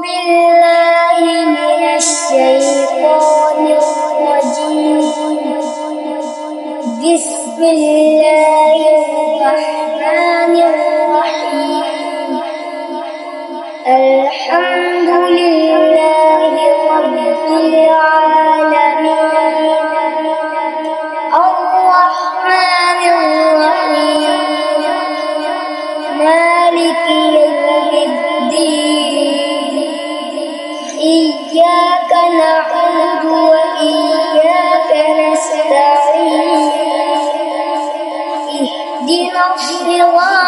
بالله من الشيطان الرجيم. بسم الله الرحمن الرحيم. الحمد لله رب العالمين. الرحمن الرحيم. مالك يوم الدين. إياك نعبد وإياك نستعين. اهدنا الصراط